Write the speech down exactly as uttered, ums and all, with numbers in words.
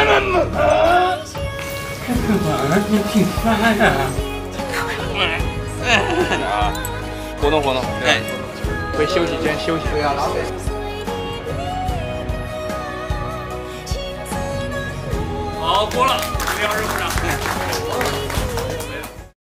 干嘛？你挺帅呀！ 啊，活动活动，哎，会休息先休息。对啊，老北。 好，过了，刘老师鼓掌。